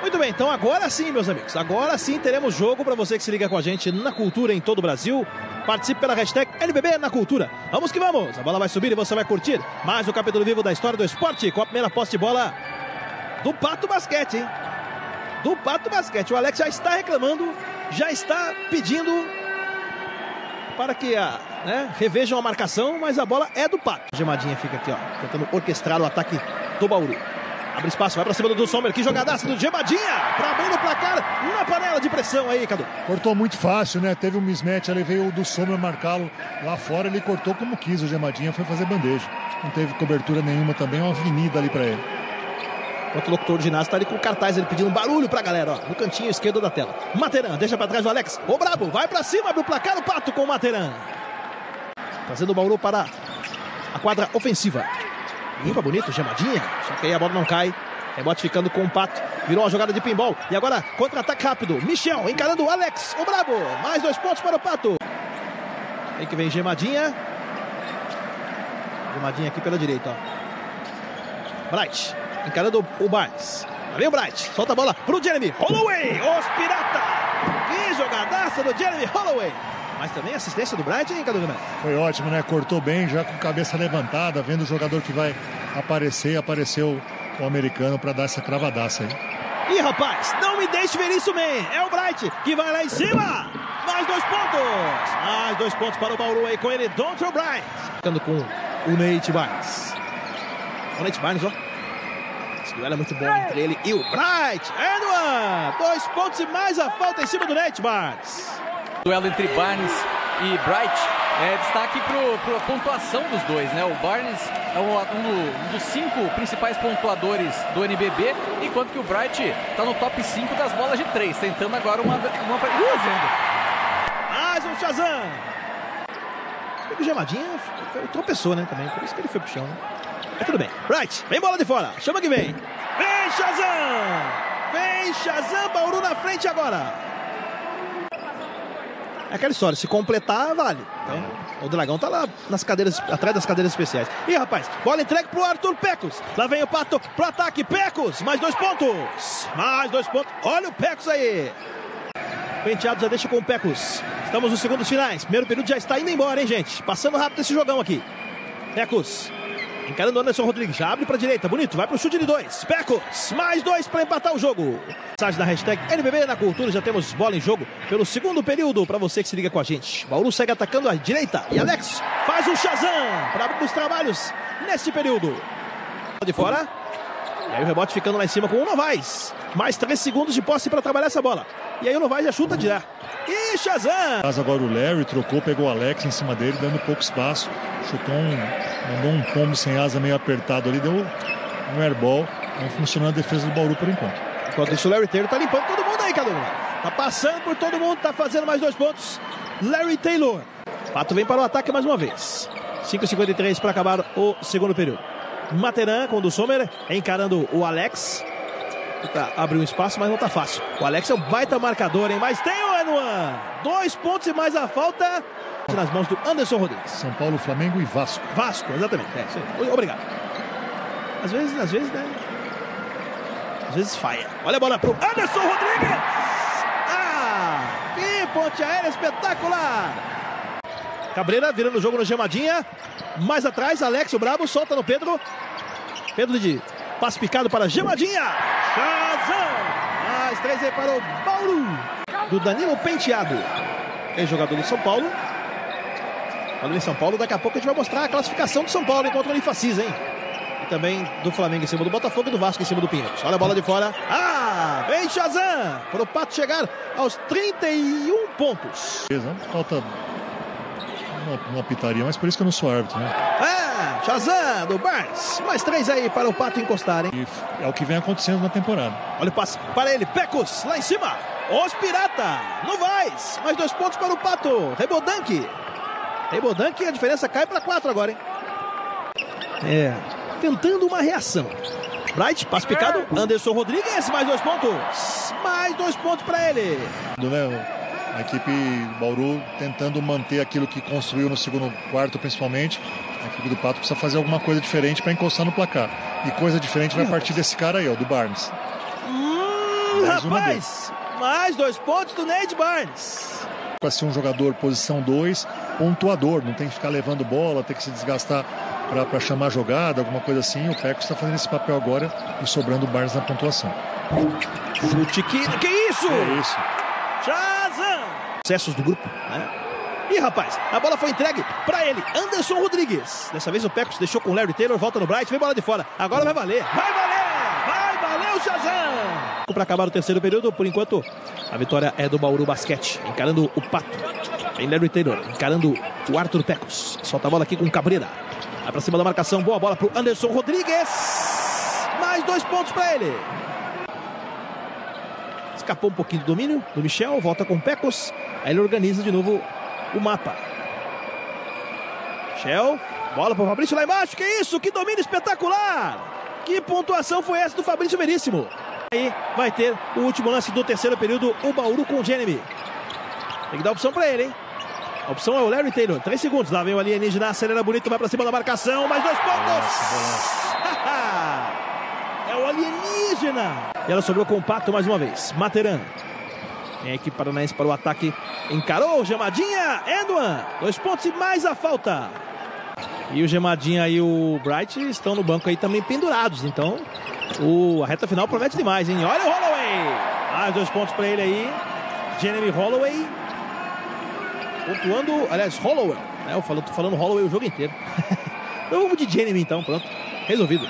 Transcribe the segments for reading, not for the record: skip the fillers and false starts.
Muito bem, então agora sim, meus amigos, agora sim teremos jogo para você que se liga com a gente na Cultura em todo o Brasil. Participe pela hashtag NBB na Cultura. Vamos que vamos, a bola vai subir e você vai curtir mais um capítulo vivo da história do esporte com a primeira posse de bola do Pato Basquete, hein? Do Pato Basquete. O Alex já está reclamando, já está pedindo para que revejam a marcação, mas a bola é do Pato. Gemadinha fica aqui, ó, tentando orquestrar o ataque do Bauru. Abre espaço, vai pra cima do Sommer. Que jogadaça do Gemadinha pra abrir o placar na panela de pressão aí, Cadu. Cortou muito fácil, né? Teve um mismatch, ali veio o do Sommer marcá-lo lá fora. Ele cortou como quis. O Gemadinha foi fazer bandeja. Não teve cobertura nenhuma também. Uma avenida ali pra ele. Enquanto o locutor de ginásio tá ali com o cartaz, ele pedindo um barulho pra galera, ó, no cantinho esquerdo da tela. Materan, deixa pra trás o Alex. O Brabo, vai pra cima, abre o placar, o Pato com o Materan. Trazendo o Bauru para a quadra ofensiva. Limpa bonito, Gemadinha. Só que aí a bola não cai. Rebote ficando com o Pato. Virou uma jogada de pinball. E agora, contra-ataque rápido. Michel encarando o Alex. O Brabo. Mais 2 pontos para o Pato. Aí que vem Gemadinha. Gemadinha aqui pela direita, ó. Bright. Encarando o Barnes. Lá vem o Bright. Solta a bola pro Jeremy Holloway. Os Pirata. Que jogadaça do Jeremy Holloway. Mas também assistência do Bright, hein, Cadu Guimarães? Foi ótimo, né? Cortou bem, já com cabeça levantada, vendo o jogador que vai aparecer. Apareceu o americano para dar essa cravadaça aí. Ih, rapaz, não me deixe ver isso, man. É o Bright que vai lá em cima. Mais 2 pontos. Mais 2 pontos para o Bauru aí com ele, Dontrell Bright. Ficando com o Nate Barnes. O Nate Barnes, ó. Esse duelo é muito bom entre ele e o Bright. And 1. 2 pontos e mais a falta em cima do Nate Barnes. Duelo entre Barnes e Bright, destaque para a pontuação dos dois, né? O Barnes é um dos 5 principais pontuadores do NBB, enquanto que o Bright está no top 5 das bolas de 3, tentando agora uma fazendo. Mais um Shazam! O Gemadinha tropeçou, né, também, por isso que ele foi pro chão, né? Mas tudo bem. Bright, vem bola de fora, chama que vem. Vem Shazam! Vem Shazam, Bauru na frente agora. É aquela história, se completar, vale. Então, o Dragão tá lá nas cadeiras, atrás das cadeiras especiais. Ih, rapaz, bola entregue pro Arthur Pecos. Lá vem o Pato pro ataque. Pecos, mais 2 pontos. Mais 2 pontos. Olha o Pecos aí. Penteado já deixa com o Pecos. Estamos nos segundos finais. Primeiro período já está indo embora, hein, gente? Passando rápido esse jogão aqui. Pecos. Encarando o Anderson Rodrigues, já abre pra direita, bonito, vai pro chute de 2, Pecos, mais 2 para empatar o jogo. Mensagem da hashtag NBB na Cultura, já temos bola em jogo pelo segundo período, pra você que se liga com a gente. Bauru segue atacando a direita e Alex faz um Shazam para os trabalhos neste período. De fora, e aí o rebote ficando lá em cima com o Novaes. Mais 3 segundos de posse para trabalhar essa bola. E aí o Novaes já chuta direto. E Shazam! Mas agora o Larry trocou, pegou o Alex em cima dele, dando pouco espaço. Chutou mandou um pombo sem asa meio apertado ali, deu um airball. Não funcionou a defesa do Bauru por enquanto. Enquanto isso o Larry Taylor tá limpando todo mundo aí, Cadu. Tá passando por todo mundo, tá fazendo mais 2 pontos. Larry Taylor. Pato vem para o ataque mais uma vez. 5:53 para acabar o segundo período. Materan com o do Sommer, encarando o Alex. Abriu um espaço, mas não tá fácil. O Alex é um baita marcador, hein? Mas tem o N1. 2 pontos e mais a falta nas mãos do Anderson Rodrigues. São Paulo, Flamengo e Vasco. Vasco, exatamente. É isso aí. Obrigado. Às vezes, né? Às vezes falha. Olha a bola pro Anderson Rodrigues. Ah, que ponte aérea espetacular. Cabreira virando o jogo no Gemadinha. Mais atrás, Alex, o Brabo, solta no Pedro. Pedro de passe picado para Gemadinha. Shazam! Mais 3 aí para o Bauru. Do Danilo Penteado. Ex-jogador do São Paulo. Falando em São Paulo, daqui a pouco a gente vai mostrar a classificação do São Paulo contra o Unifacis, hein? E também do Flamengo em cima do Botafogo e do Vasco em cima do Pinheiros. Olha a bola de fora. Ah! Vem Shazam! Para o Pato chegar aos 31 pontos. Falta uma pitaria, mas por isso que eu não sou árbitro, né? Shazam do Barnes. Mais 3 aí para o Pato encostar, hein? E é o que vem acontecendo na temporada. Olha o passe para ele. Pecos lá em cima. Os Pirata. Novaes. Mais 2 pontos para o Pato. Rebodanque. A diferença cai para 4 agora, hein? Tentando uma reação. Bright, passe picado. Anderson Rodrigues. Mais 2 pontos. Mais 2 pontos para ele. A equipe Bauru tentando manter aquilo que construiu no segundo quarto, principalmente. A equipe do Pato precisa fazer alguma coisa diferente para encostar no placar. E coisa diferente vai partir desse cara aí, ó, do Barnes. Rapaz, mais 2 pontos do Nate Barnes. Para ser um jogador posição 2, pontuador, não tem que ficar levando bola, tem que se desgastar para chamar jogada, alguma coisa assim. O Packers está fazendo esse papel agora e sobrando o Barnes na pontuação. Chute que isso? É isso. Shazam! Sucessos do grupo, né? Ih, rapaz, a bola foi entregue para ele, Anderson Rodrigues. Dessa vez o Packers deixou com o Larry Taylor, volta no Bright, vem bola de fora. Agora vai valer, vai valer o Shazam! Para acabar o terceiro período, por enquanto, a vitória é do Bauru Basquete, encarando o Pato. Vem Larry Taylor, encarando o Arthur Pecos. Solta a bola aqui com o Cabrera. Vai para cima da marcação, boa bola pro Anderson Rodrigues. Mais 2 pontos para ele. Escapou um pouquinho do domínio do Michel, volta com o Pecos. Aí ele organiza de novo o mapa. Michel, bola pro Fabrício lá embaixo. Que isso? Que domínio espetacular! Que pontuação foi essa do Fabrício Veríssimo? Aí vai ter o último lance do terceiro período, o Bauru com o Jeremy. Tem que dar opção pra ele, hein? A opção é o Larry Taylor. 3 segundos. Lá vem o alienígena, acelera bonito, vai pra cima da marcação. Mais 2 pontos! É o alienígena! E ela sobrou com o Pato mais uma vez. Materan. Vem a equipe paranaense para o ataque. Encarou, Gemadinha, Edwan. 2 pontos e mais a falta. E o Gemadinha e o Bright estão no banco aí também pendurados. Então, a reta final promete demais, hein? Olha o Holloway. Mais 2 pontos para ele aí. Jeremy Holloway. Pontuando, aliás, Holloway. Eu tô falando Holloway o jogo inteiro. Então vamos de Jeremy então, pronto. Resolvido.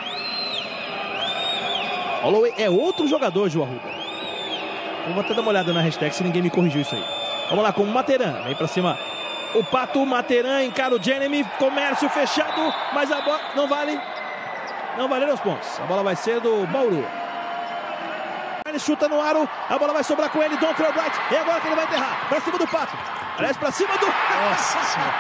Holloway é outro jogador, Gil Arruda. Eu vou até dar uma olhada na hashtag se ninguém me corrigiu isso aí. Vamos lá com o Materan. Vem pra cima o Pato. Materan encara o Jeremy. Comércio fechado. Mas a bola não vale. Não valeram os pontos. A bola vai ser do Bauru. Ele chuta no aro. A bola vai sobrar com ele. Dontrell Bright. E agora que ele vai enterrar. Pra cima do Pato. Aliás, pra cima do... Nossa Senhora.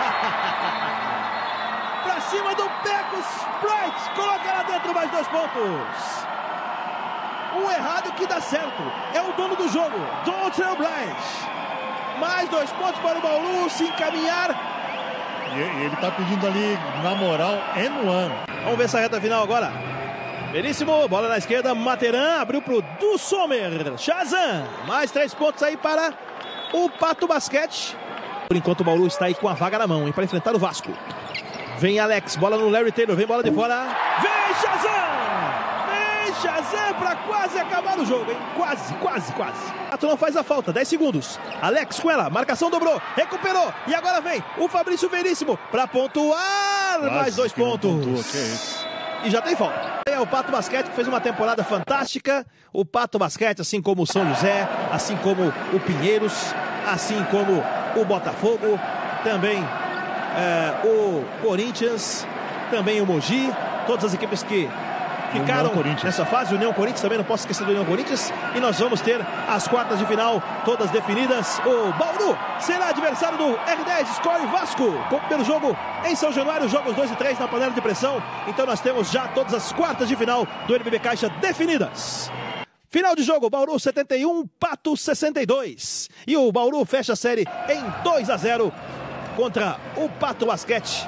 Pra cima do Pecos. Bright. Coloca lá dentro mais 2 pontos. Um errado que dá certo. É o dono do jogo. Dontrell Bright. Mais 2 pontos para o Bauru se encaminhar. E ele tá pedindo ali, na moral, N1. Vamos ver essa reta final agora. Veríssimo, bola na esquerda. Materan abriu pro Du Sommer. Shazam. Mais 3 pontos aí para o Pato Basquete. Por enquanto o Bauru está aí com a vaga na mão, hein, para enfrentar o Vasco. Vem Alex, bola no Larry Taylor. Vem bola de fora. Vem Shazam. Shazam para quase acabar o jogo, hein? Quase. Pato não faz a falta, 10 segundos. Alex com ela, marcação dobrou, recuperou. E agora vem o Fabrício Veríssimo para pontuar. Quase, mais 2 pontos. Pontua, que é isso? E já tem falta. É o Pato Basquete que fez uma temporada fantástica. O Pato Basquete, assim como o São José, assim como o Pinheiros, assim como o Botafogo, também o Corinthians, também o Mogi, todas as equipes que ficaram nessa fase. O União Corinthians também, não posso esquecer do União Corinthians. E nós vamos ter as quartas de final todas definidas. O Bauru será adversário do R10 Score Vasco, pelo jogo em São Januário, jogos 2 e 3 na panela de pressão. Então nós temos já todas as quartas de final do NBB Caixa definidas. Final de jogo, Bauru 71, Pato 62. E o Bauru fecha a série em 2-0 contra o Pato Basquete.